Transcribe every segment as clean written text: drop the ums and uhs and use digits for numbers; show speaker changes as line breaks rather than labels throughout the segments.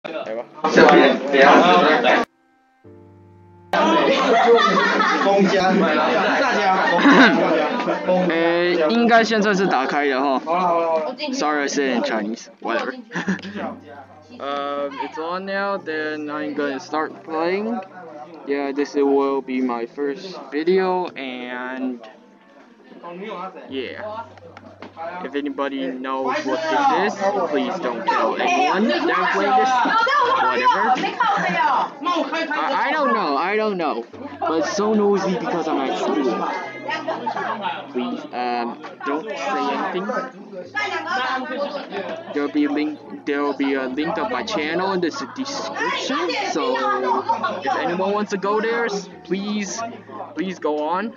来吧。应该现在是打开的哈。Sorry, I said in Chinese. Whatever. It's on now. Then I'm gonna start playing. Yeah, this will be my first video, and yeah. If anybody knows what this is, please don't tell anyone that I play this. Whatever. I don't know. But so nosy because I'm at school. Please, don't say anything. There'll be a link of my channel in the description. So if anyone wants to go there, please go on.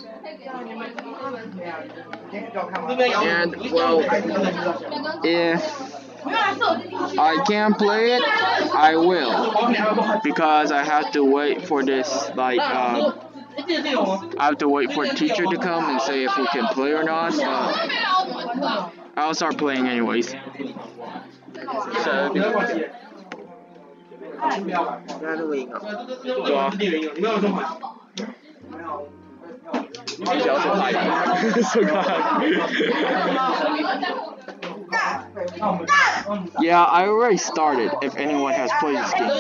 And well, if I can't play it, I will, because I have to wait for this, like, I have to wait for a teacher to come and say if we can play or not. I'll start playing anyways. So, ，Yeah, I already started. If anyone has played this game.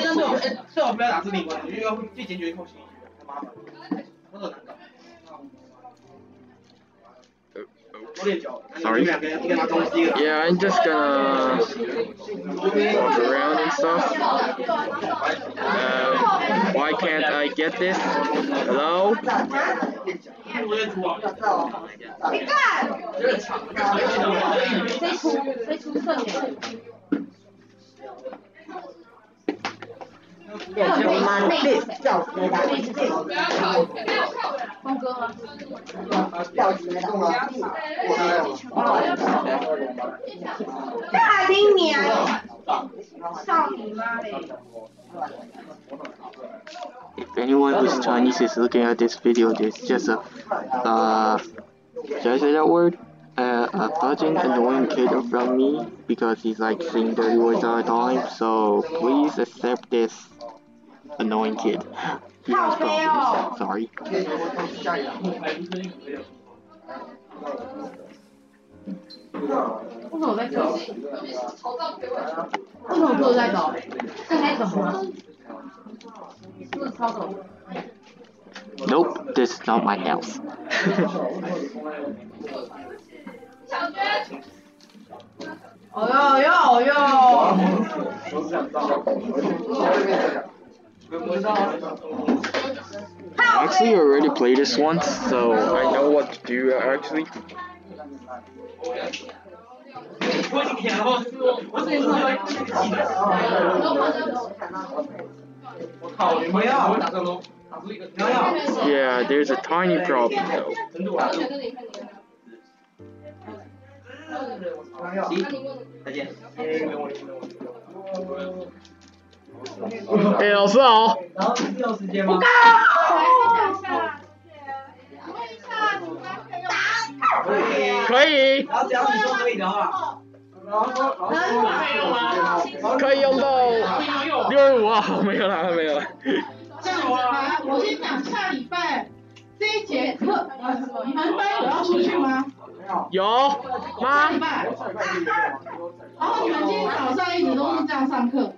Sorry. Yeah, I'm just gonna walk around and stuff. Why can't I get this? Hello? If anyone who's Chinese is looking at this video, there's just a should I say that word? A fucking annoying kid from me, because he's like saying dirty words all the time. So please accept this annoying kid. He has problems. Sorry. Nope, this is not my house. Actually, I already played this once, so I know what to do actually. Yeah, there's a tiny problem though. Hey, 老师好。可以。可以用到625啊，没有啦，没有啦。
我先讲下礼拜这一节课，你们班有要出去吗？
有吗？
下礼拜。然后你们今天早上一直都是这样上课。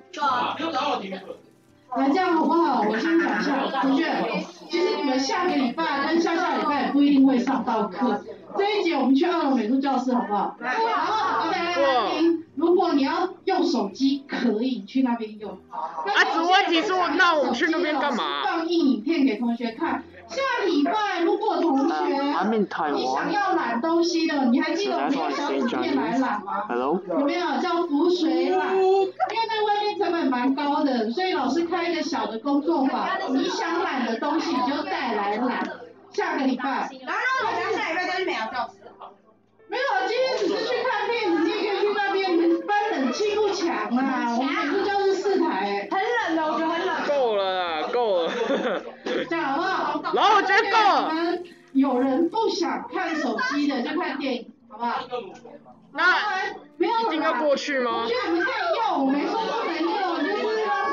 来，这样好不好？我先讲一下，同学，其实你们下个礼拜跟下下礼拜也不一定会上到课。这一节我们去2楼美术教室，好不好？然后大家听，如果你要用手机，可以去那边用。
只问题是，那我们去那边干嘛？
放映影片给同学看。下礼拜如果同学你想要染东西的，你还记得我们用小纸片来染吗？有没有叫浮水染？因为在外面成本蛮高的，所以老师开一个小的工作坊，你想染的东西你就带来染。下个礼拜。然后我们下礼拜再去美劳教室。没有，今天只是去看片子，你也可以去那边。班冷气不强啊，我们美术教室4台，很冷的，我觉得很冷。
够了啦，够了。
这样好不好？
然后我觉得够了。
你们有人不想看手机的就看电影，好不好？
那没有一定要过去吗？
我觉得你们可以用，我没说不能用，就是让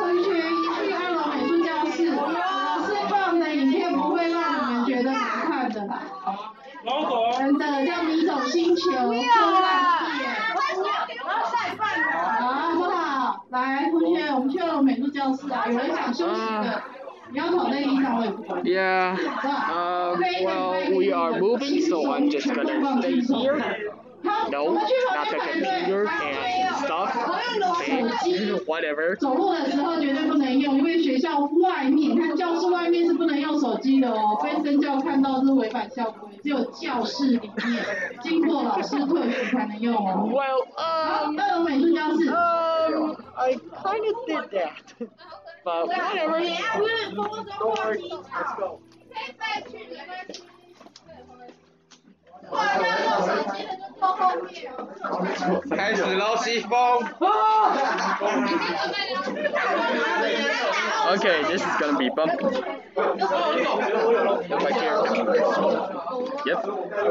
学，我们去2楼美术教室啊，有人想休息的，你要躺在地上我也不管。
Yeah. Well, we are moving, so I'm just gonna stay here. No, not the computer and stuff. Okay, whatever.
走路的时候绝对不能用，因为学校外面，看教室外面是不能用手机的哦，被身教看到是违反校规，只有教室里面经过老师退服才能用哦。
Well,
2楼美术教室。
I kind of did that, but whatever. Don't worry, let's go. 开始喽，西风。Okay, this is gonna be bumpy. My character. Yep.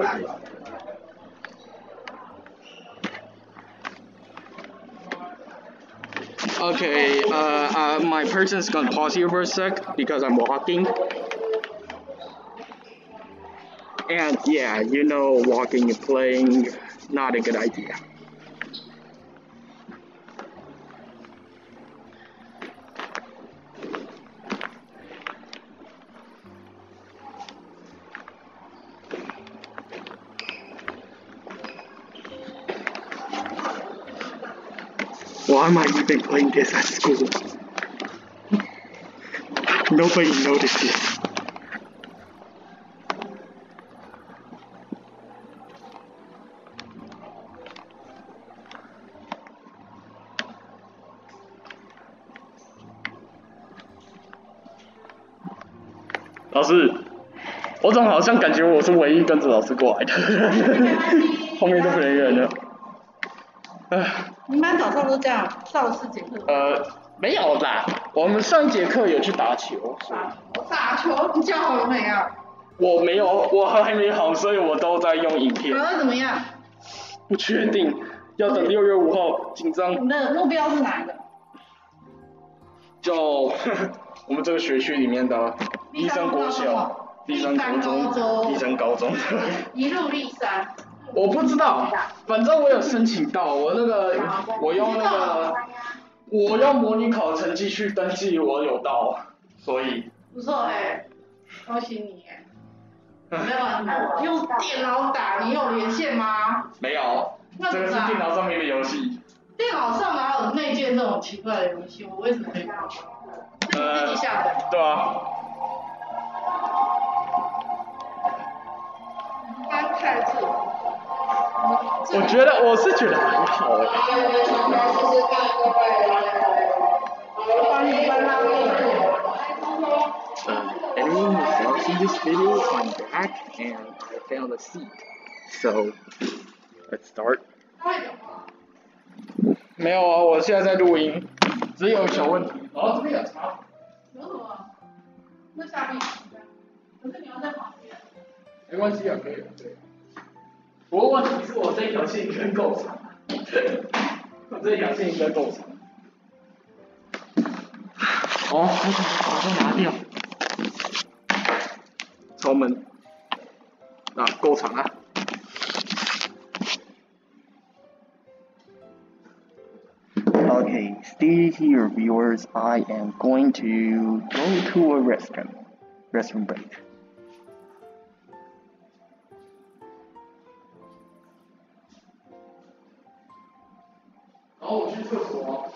Okay, my person's gonna pause here for a sec because I'm walking. And yeah, you know, walking and playing, not a good idea. Why am I even playing this at school? Nobody notices.老师，我怎么好像感觉我是唯一跟着老师过来的，后面都没人了。
你们班早上都这样上4节课？
没有啦，我们上1节课有去打球。
打球？你脚好了没啊？
我没有，我还没好，所以我都在用影片。
打得怎么样？
不确定，要等6月5号，紧张。
你的目标是哪一个？
就我们这个学区里面的第3国小、第3国中、第3高中。
一路第3。
我不知道，反正我有申请到，我用模拟考成绩去登记，我有到，所以。
不错恭喜你没有用电脑打，你有连线吗？
没有，这个是电脑上面的游戏。
电脑上哪有内建这种奇怪的游戏？我为什么没有？是你自己下的？
对啊。
翻看字。
我是觉得很好Anyone who's watching this video, I'm back and I found a seat. So, let's start. 没有啊，我现在在录音，只有小问题。这边有茶。
有什么？那下面。可是你要在旁边。
没关系啊，可以对。不过问题是我这条线应该够长，我这条线应该够长。我把它拿掉。抽门。够长啊。Okay, stay here, viewers. I am going to go to a restroom break. 我去厕所。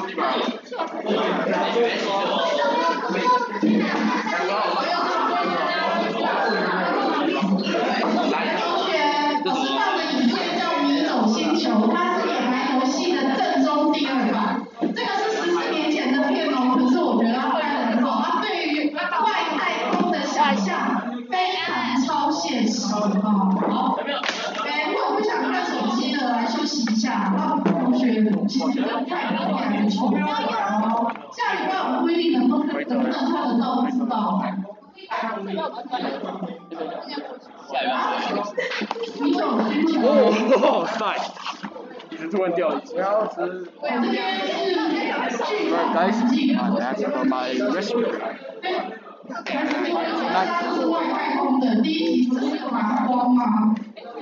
我知道的影片叫《迷走星球》，它是野蛮游戏的正宗第2版。这个是14年前的片哦，可是我觉得它拍得很好。它对于外太空的想象非常超现实哦。好，如果不想看手机的，来休息一下。同学，其实太空还不错。下礼拜我不一定能不能看得到，不知道。
哦，nice！一直突然掉一次。Alright guys, that's for my recipe.
是外太空的第一题是麻花吗？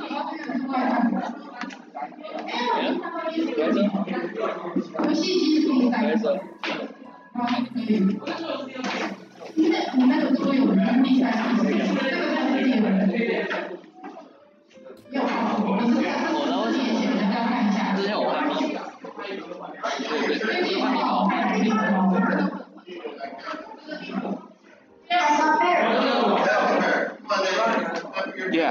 游戏机是第3个。你那个桌游是第3个，这个是第2个。有，我是看我之前的要看一下。之前我看密码。
Yeah.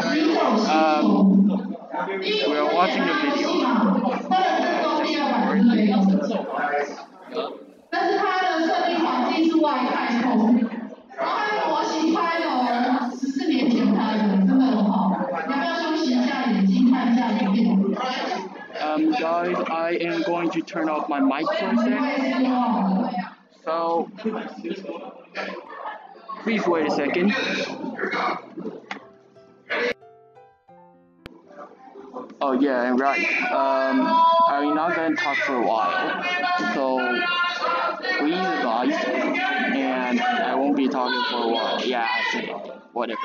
We are watching the video.
但是它的设定环境是外太空，然后它的模型拍的14年前拍的，真的很好。你要不要休息一下眼睛看一下影片
？Guys, I am going to turn off my mic for a second. So, please wait a second. Oh yeah, and right. I'm not gonna talk for a while, so please advise, and I won't be talking for a while. Yeah, I said it. Whatever.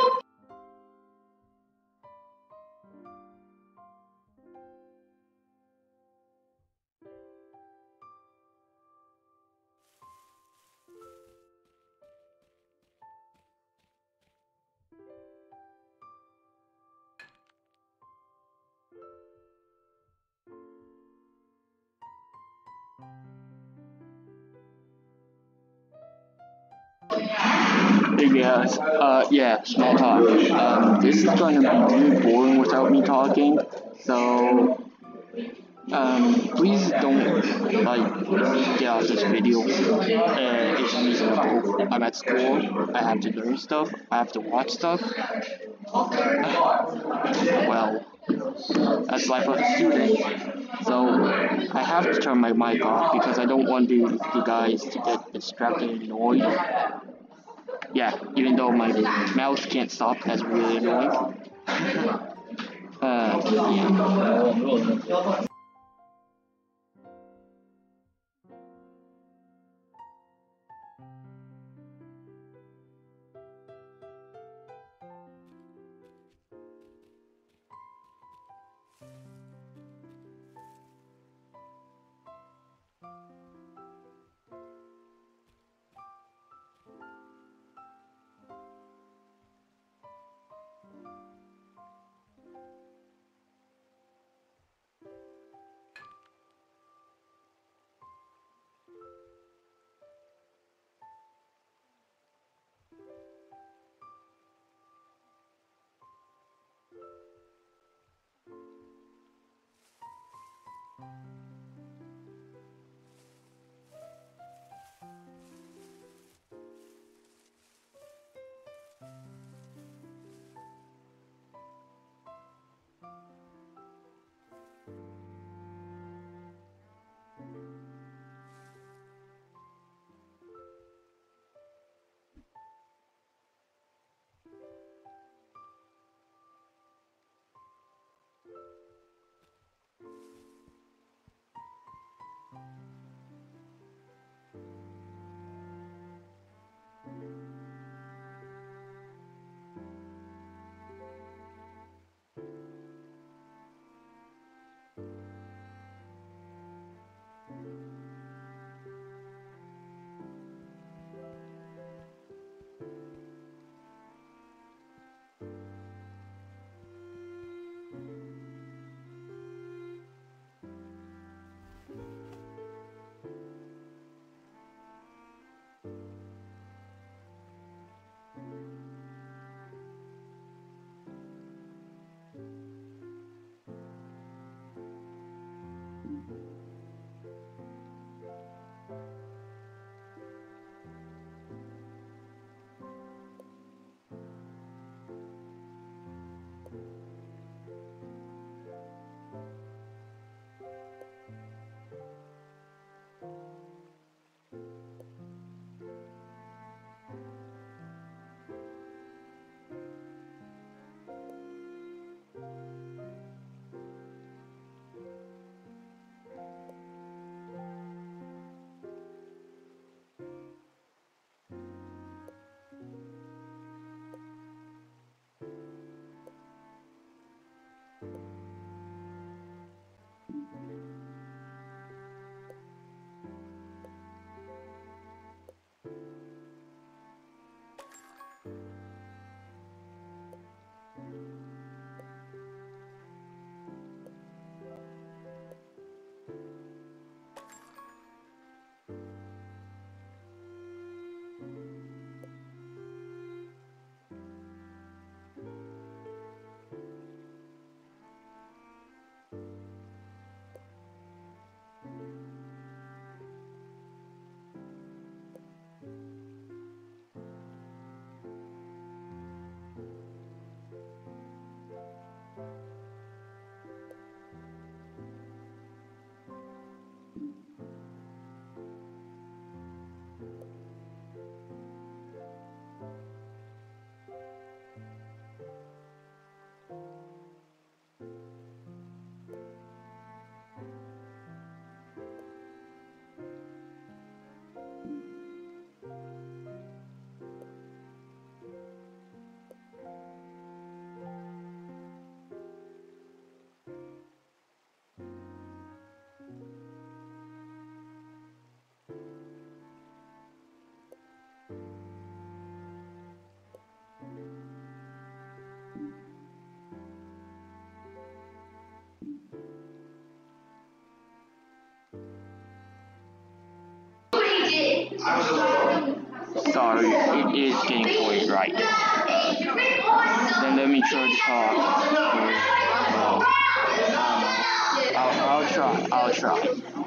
Yes, yeah, small talk. This is gonna be really boring without me talking, so, please don't, like, get off this video. It's reasonable. I'm at school, I have to learn stuff, I have to watch stuff. Well, that's life of a student. So, I have to turn my mic off because I don't want you guys to get distracted and annoyed. Yeah, even though my mouse can't stop, that's really annoying. Yeah. Sorry, it is getting cold right. Then let me try to talk. I'll try.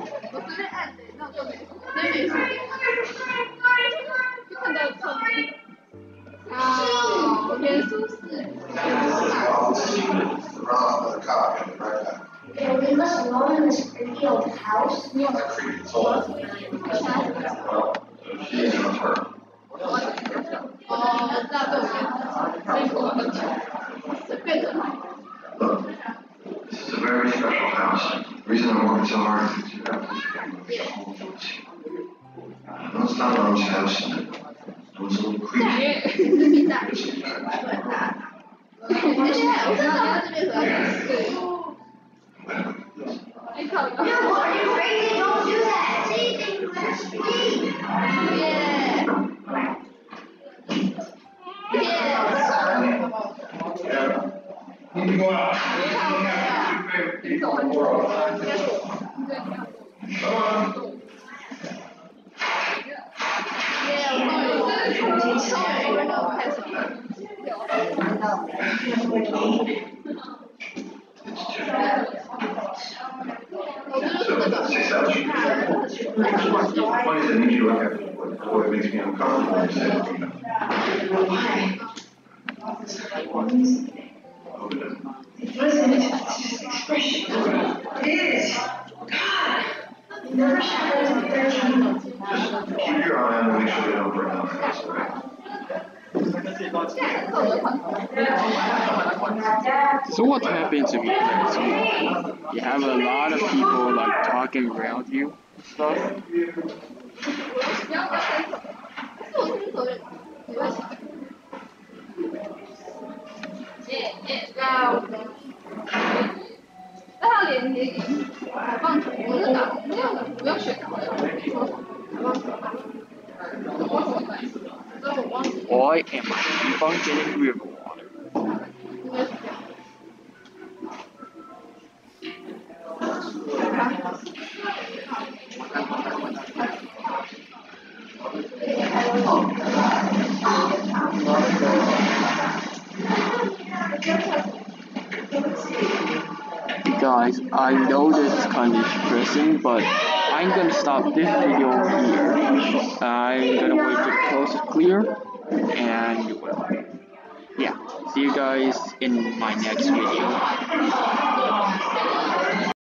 Yeah, we must alone in this creepy old house. This is a very special house. The reason I'm working so hard is to no, it's not Mom's house. It was a little creepy. No, are you crazy? Don't do that. See, let's sleep. Need to go out. What is it? Need you look at what makes me uncomfortable. Why? Listen, it's just expression. It is. God. You never shadows in 13 months. Just keep your eye on and make sure they don't burn down the house, alright?
So what happens if you play too? You have a lot of people like talking around you and stuff. Why am I keep on getting river water? Guys, I know this is kind of depressing, but I'm gonna stop this video here. I'm gonna wait till the coast is clear, and well, yeah, see you guys in my next video.